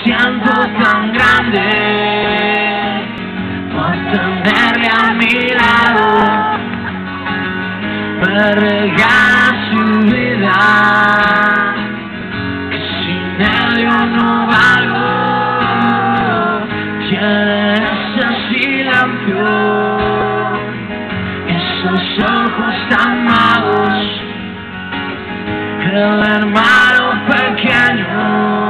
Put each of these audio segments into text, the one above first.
siento tan grande por tenerle a mi lado. Me regala su vida, que sin él yo no valgo. Tiene ese silencio, esos ojos tan magos, el hermano pequeño,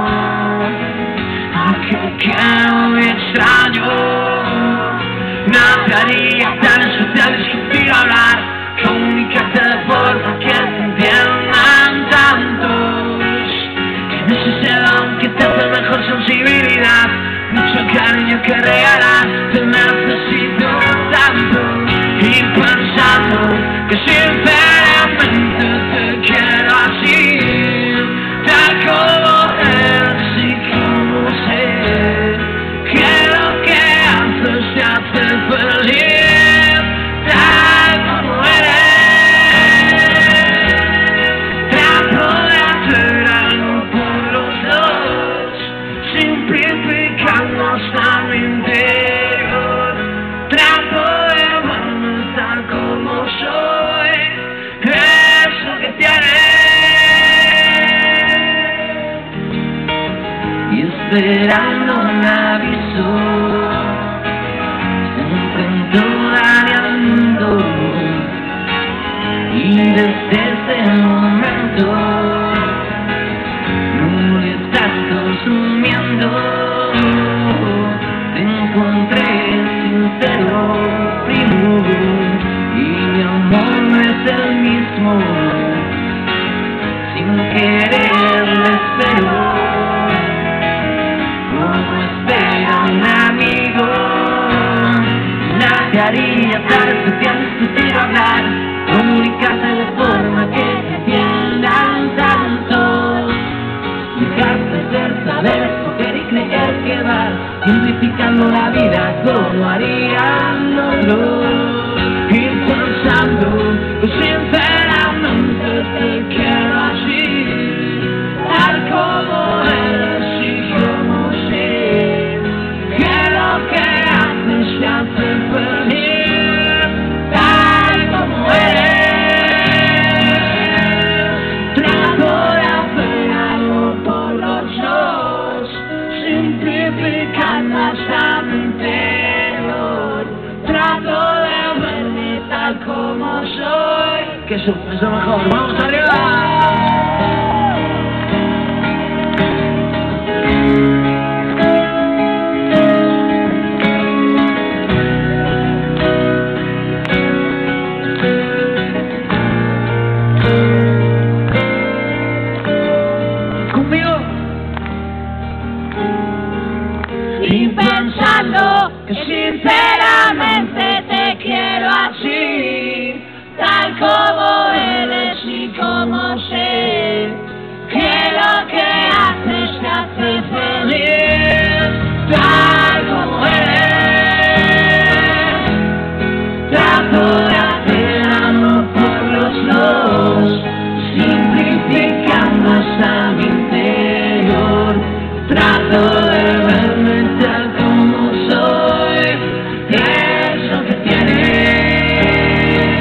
que quiero y extraño. Nadie haría tan especial discutir, hablar, comunicarte de forma que te entiendan tantos, que necesitan que te hace mejor sensibilidad, mucho cariño que regalar. Te necesito tanto y pensando que sinceramente te quiero así, tal como eres y como sé, que lo que haces te hace feliz, tal como eres. Trato de hacer algo por los dos, simplificando hasta mi interior. Trato de verme tal como soy, eso que tienes. Y esperando un aviso, se enfrentó al mundo. Y desde ese momento no le estás consumiendo. Te encontré sincero, primo, y mi amor no es el mismo. Sin querer le espero, como espera un amigo. Nadie haría tan especial discutir o hablar, comunicarse de forma que te entiendan tanto. Dejarte ser, saber, escoger y creer que vas simplificando la vida como harían otros. Ir pensando que sinceramente te quiero así, tal como eres y como sé, que lo que haces te hace feliz, tal como eres. Trato de hacer algo por los dos, simplificando hasta mi interior. Trato de verme tal como soy, que eso es lo mejor. ¡Vamos arriba! Y pensando que sinceramente te quiero así, tal como eres y como sé, que lo que haces te hace feliz, tal como eres. Trato de hacer amor por los dos, simplificando hasta mi interior. Trato de verme tal como soy, eso que tienes.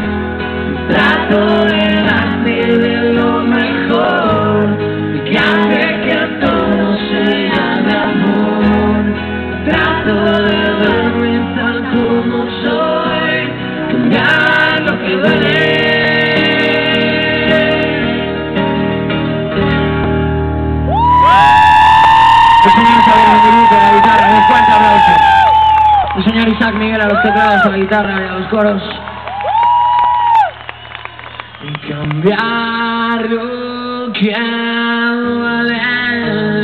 Trato de darte de lo mejor, y que hace que todo sea de amor. Trato de verme tal como soy, cambiar lo que duele. El señor Xavier Benvenuto a la guitarra, un fuerte aplauso. El señor Isaac Miguel a los teclados, a la guitarra y a los coros. Y cambiar lo que duele.